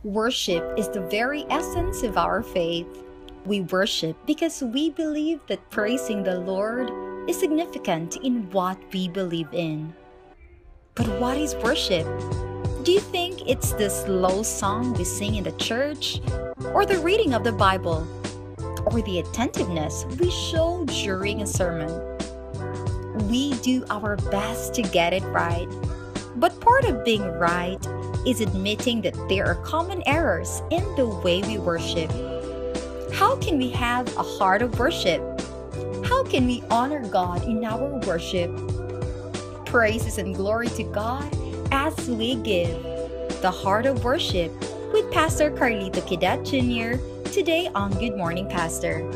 Worship is the very essence of our faith. We worship because we believe that praising the Lord is significant in what we believe in. But what is worship? Do you think it's the slow song we sing in the church? Or the reading of the Bible? Or the attentiveness we show during a sermon? We do our best to get it right. But part of being right is admitting that there are common errors in the way we worship. How can we have a heart of worship? How can we honor God in our worship? Praises and glory to God as we give. The Heart of Worship with Pastor Carlito Quidat Jr. today on Good Morning Pastor.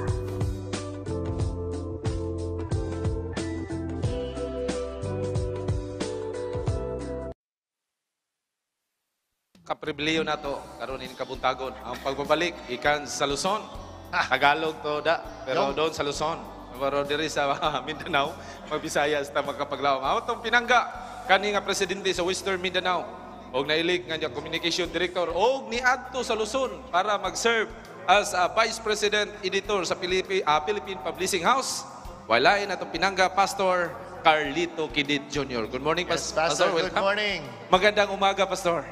Kapribiliyo na to karon in kabuntagon ang pagbabalik ikan sa Luzon. Tagalog to da pero doon sa Luzon pero diri sa Mindanao mabisayas ta makapaglaom. Amo tong pinangga kani nga presidente sa Western Mindanao og nailig nga communication director og niadto sa Luzon para mag-serve as a vice president editor sa Philippine Publishing House. Walain atong pinangga Pastor Carlito Quidat Jr. Good morning, Yes, Pastor. Good morning. Magandang umaga, Pastor.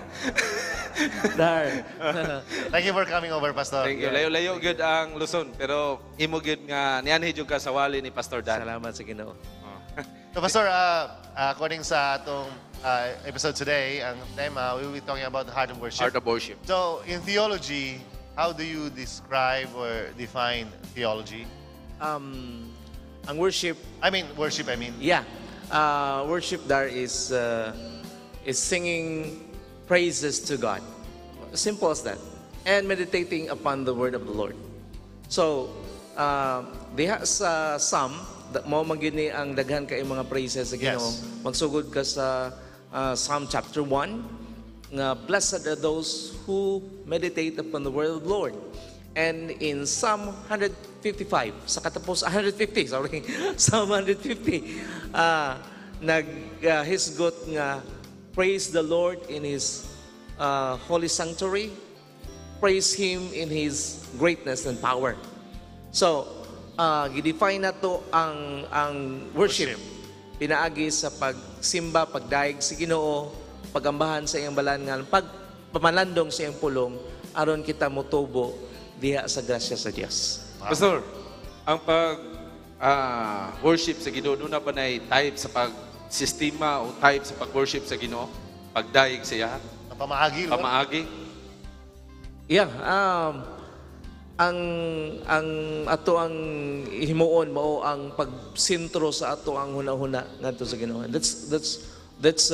Thank you for coming over, Pastor. Thank you. Layo-layo good ang Luzon, pero imo good nga nianhi jud ka sa wali ni Pastor Dan. Salamat sa Ginoo. So, Pastor, according sa atong episode today, ang tema, we will be talking about the heart of worship. Heart of worship. So, in theology, how do you describe or define theology? Ang worship, Worship, I mean. yeah. Worship there is singing praises to God. Simple as that. And meditating upon the word of the Lord. So, diha sa Psalm, mo magini ang daghan kay mga praises sa Ginoo. Yes. Magsugod ka sa Psalm chapter 1, nga blessed are those who meditate upon the word of the Lord. And in Psalm 155, sa katapos 150, sorry, Psalm 150, hisgot nga praise the Lord in His holy sanctuary. Praise Him in His greatness and power. So, gidefine na to ang worship. Pinaagi sa pagsimba, pagdaig sa Ginoo, pagambahan sa iyang balangan, pagpamalandong sa iyang pulong, aron kita motubo diha sa grasya sa Dios. Pastor, ang worship sa Ginoo na ba nay type sa sistema o type sa pag-worship sa Ginoo? Pagdaig siya? Ang pamaagi, Lord. Pamaagi? Yeah, ang ato ang himuon mao ang pagsintro sa ato ang hunahuna ngadto sa Ginoo. That's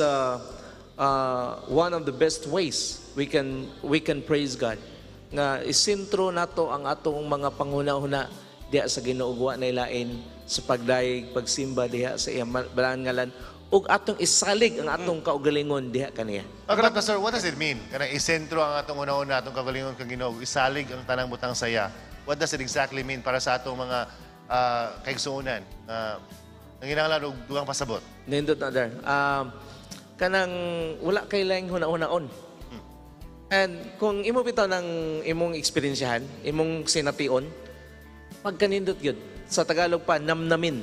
one of the best ways we can praise God. Nga isintro nato ang atong mga panghuna-huna diha sa Ginoo wa nay lain sa pagdaig, pagsimba diha sa iyang balangalan ug atong isalig ang atong kaugalingon diha kaniya. But, Pastor, what does it mean? Kanang isentro ang atong una-una, atong kagalingon kang Ginoo, isalig ang tanang butang saya. What does it exactly mean para sa atong mga kaigsuonan? Nanginahanglan og dugang pasabot. Nindot na dar. Kanang wala kay laing huna-hunaon. And kung imo bitaw ng imong eksperyensyahan, imong sination, pagkanindot yun. Sa Tagalog pa, namnamin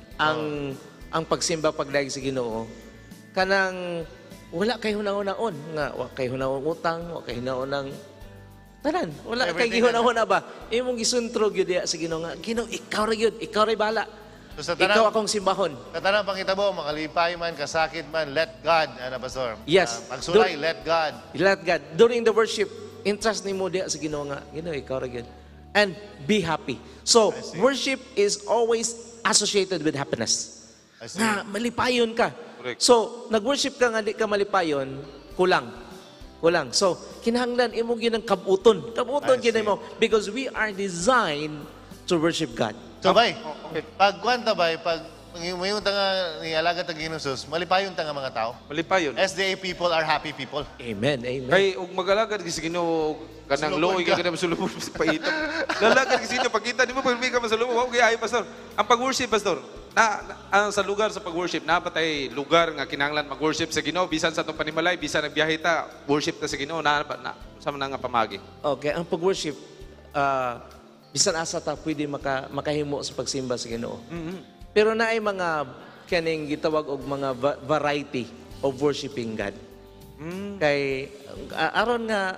ang pagsimba pagdaig sa Ginoo. Kanang wala kay hunahunaon nga wa kay hunahon utang, wa kay hunahon ng tanan. Wala kay gihunahuna ba? Imong gisuntro gyud diha sa Ginoo nga, Ginoo ikaw ra gyud, ikaw ra bala. So, Ikaw akong simbahon. Sa tanang pangitabo, makalipay man, kasakit man, let God, Pastor. Yes. Pagsulay, let God. Let God. During the worship, entrust nimo diha sa Ginoo nga, Ginoo ikaw ra gyud. And be happy. So, worship is always associated with happiness. I see. Na malipayon ka. Correct. So, nag-worship ka nga di ka malipayon, kulang. So, kinahanglan imo gyud ang kabuton. Kabuton I gyud see. mo because we are designed to worship God. So, bay, pag kwanta bay, pag ngayon nga ni alaga tag Ginusus, malipayon ta nga mga tao. Malipayon. SDA people are happy people. Amen. Amen. Kay ug magalagad gisi Ginoo kanang Sulubon loy ka. ka kada masulubon sa paita. Lalagad gisi Ginoo pagkita nimo pag ka masulubon, wa kay ay pastor. Ang pag-worship pastor, Sa lugar sa pag-worship, napatay lugar nga kinahanglan mag-worship sa Ginoo bisan sa atong panimalay, bisan nagbiyahe ta, worship ta sa Ginoo na sama na nga pamagi. Okay, ang pag-worship, bisan asa ta pwede makahimo sa pagsimba sa Ginoo. Pero naay mga kaning gitawag og mga variety of worshiping God. Kay aron nga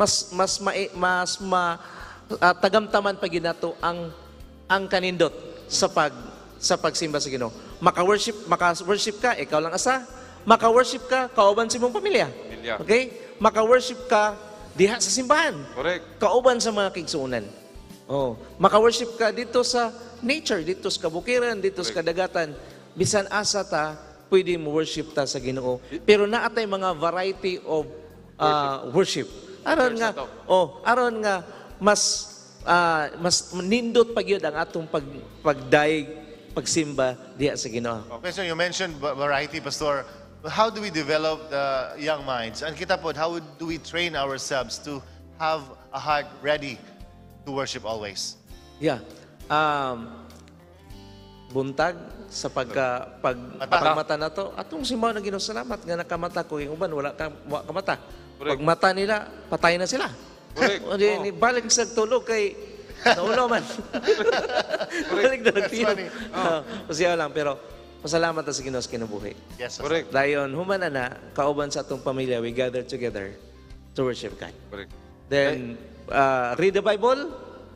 tagamtaman pa ginato ang kanindot sa pagsimba sa Ginoo. Maka-worship ka, ikaw lang asa. Maka-worship ka, kauban sa imong pamilya. Okay? Maka-worship ka diha sa simbahan. Correct. Kauban sa mga kigsuunan. Oh, maka-worship ka dito sa nature, dito sa kabukiran, dito sa kadagatan. Bisan asa ta, pwede mo worship ta sa Ginoo. Pero naatay mga variety of worship. Aron nga mas nindot pa gyud ang atong pagdaig pagsimba diha sa Ginoo. Pastor, you mentioned variety, Pastor. How do we develop the young minds? And kita po, how do we train ourselves to have a heart ready to worship always? Yeah. Buntag sa pagmata na to, atong simbahan ng Ginoo, salamat nga nakamata ko, yung uban wala kamata. Pag mata nila, patay na sila. Correct. Balik sa tulog kay naulo man. Balik na nagtiyog. Pasiyaw lang, pero pasalamat na sa Ginoo sa kinabuhi. Yes, Pastor. Correct. Dayon, humana na, kauban sa atong pamilya, we gather together to worship God. Correct. Then, read the Bible.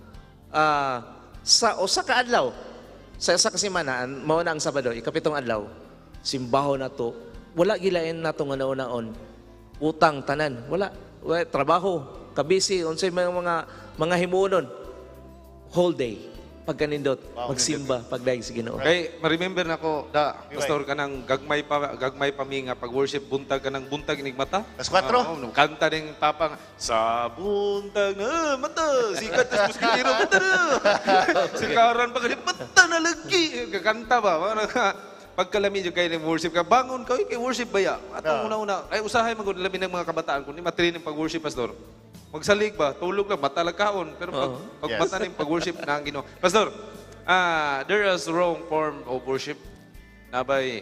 Sa ka adlaw, sa kasimana, mao na ang Sabado, ikapitong adlaw, simbaho na to, wala gilain na itong naon-naon, utang, tanan, wala trabaho, kabisi, unsay mga himuon, whole day, pagkanindot, magsimba, pagdaig sa Ginoo. Kay ma-remember nako pastor ka nang gagmay pa mi nga pag-worship buntag ka nang buntag inig mata. Alas 4. Kanta ning papa nga, sa buntag na mata sikat tas muskilero mata na. Sikaran pa kani mata na lagi kakanta ba pagkalami jud kay ning worship ka bangon ka kay worship baya atong una-una ay usahay magud labi ng mga kabataan kundi ma-train ng pag-worship pastor. Magsalig ba? Tulog lang, mata lang kaon. Pero pag Yes. mata na yung pag-worship na ang Ginoo. Pastor, there is wrong form of worship. Nabay,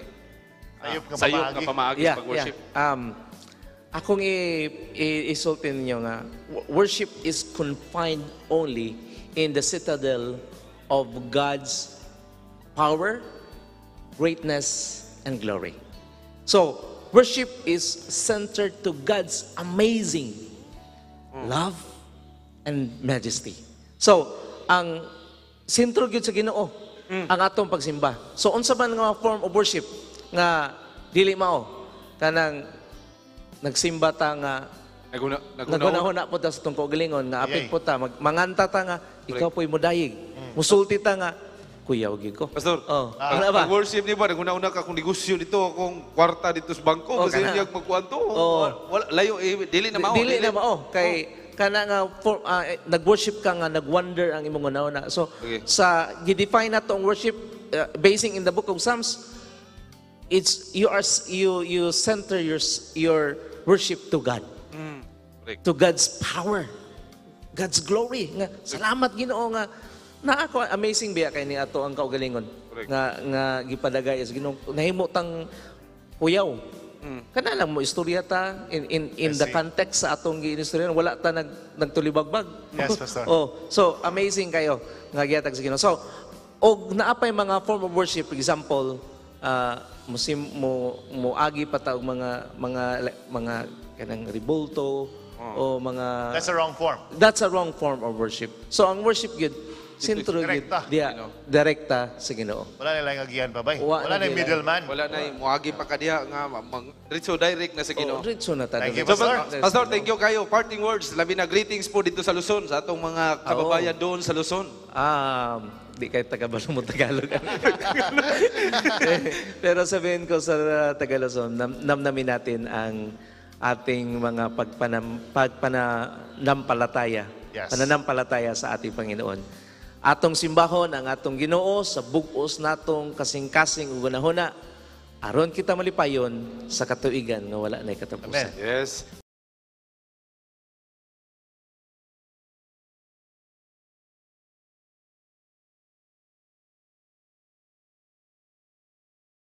sayop nga pamaagi sa pag-worship. Akong isultin ninyo nga, worship is confined only in the citadel of God's power, greatness, and glory. So, worship is centered to God's amazing love and majesty. So, ang sentro gyud sa Ginoo ang atong pagsimba. So, unsa man nga form of worship nga dili mao kanang nagsimba ta nga naguna-huna po ta sa tong kaugalingon nga apit po ta manganta ta nga ikaw po'y modayig. Musulti ta nga kuyaw gyud ko. Pastor, wala ba? pag-worship niyo ba, naguna-una ka kung negosyo dito, kung kwarta dito sa bangko, kasi kana. niyag magkuanto. Oh. Layo, dili na mao. Dili na mao kay kana nga nag-worship ka nga nag-wonder ang imong una-una. So Okay. sa gidefine nato ang worship basing in the book of Psalms, it's you center your worship to God. Correct. To God's power, God's glory. Nga salamat Ginoo nga na ako amazing biya kay ni ato ang kaugalingon Correct. nga gipadagay sa Ginoo nahimo tang kuyaw. Kana lang mo istorya ta in the context sa atong giinistorya wala ta nagtulibagbag. Yes, Pastor. So amazing kayo nga gihatag sa Ginoo. So og naapay mga form of worship, for example, mo agi pa ta og mga kanang ribulto o mga That's a wrong form. that's a wrong form of worship. So ang worship gyud sentro gyud Direkta. diya direkta sa Ginoo. Wala na lang agihan pa ba? Wala Wala na na yung middleman. Wala na yung muagi pa ka diha nga diretso direct na sa Ginoo. Diretso na ta. Thank you, So, Pastor. Pastor, thank you kayo. Parting words, labi na greetings po dito sa Luzon, sa atong mga kababayan doon sa Luzon. Di kayo taga-Balong mo Tagalog. Pero sabihin ko sa Tagalog, namnamin natin ang ating mga pagpananampalataya. Yes. Pananampalataya sa ating Panginoon. Atong simbahon ang atong Ginoo sa bug-os natong kasing-kasing ug hunahuna aron kita malipayon sa katuigan nga wala nay katapusan. Amen. Yes.